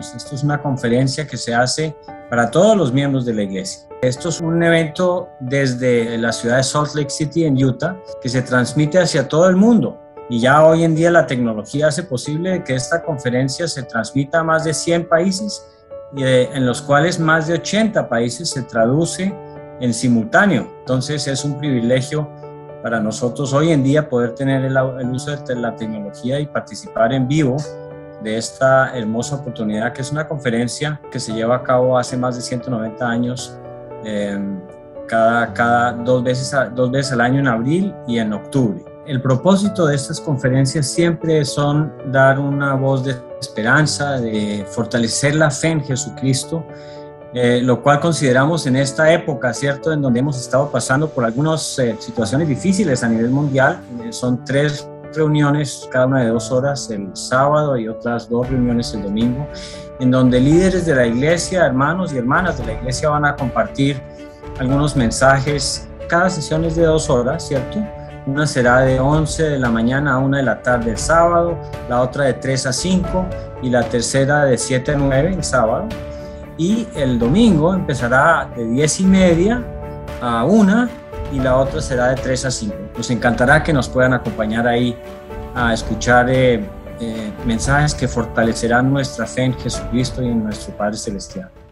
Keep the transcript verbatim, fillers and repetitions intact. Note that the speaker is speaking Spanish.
Esto es una conferencia que se hace para todos los miembros de la iglesia. Esto es un evento desde la ciudad de Salt Lake City en Utah que se transmite hacia todo el mundo. Y ya hoy en día la tecnología hace posible que esta conferencia se transmita a más de cien países, en los cuales más de ochenta países se traduce en simultáneo. Entonces es un privilegio para nosotros hoy en día poder tener el, el uso de la tecnología y participar en vivo de esta hermosa oportunidad, que es una conferencia que se lleva a cabo hace más de ciento noventa años, eh, cada, cada dos, veces a, dos veces al año, en abril y en octubre. El propósito de estas conferencias siempre son dar una voz de esperanza, de fortalecer la fe en Jesucristo, eh, lo cual consideramos en esta época, ¿cierto?, en donde hemos estado pasando por algunas eh, situaciones difíciles a nivel mundial. Eh, son tres reuniones, cada una de dos horas el sábado y otras dos reuniones el domingo, en donde líderes de la iglesia, hermanos y hermanas de la iglesia van a compartir algunos mensajes. Cada sesión es de dos horas, ¿cierto? Una será de once de la mañana a una de la tarde el sábado, la otra de tres a cinco y la tercera de siete a nueve el sábado. Y el domingo empezará de diez y media a una y la otra será de tres a cinco. Nos encantará que nos puedan acompañar ahí a escuchar eh, eh, mensajes que fortalecerán nuestra fe en Jesucristo y en nuestro Padre Celestial.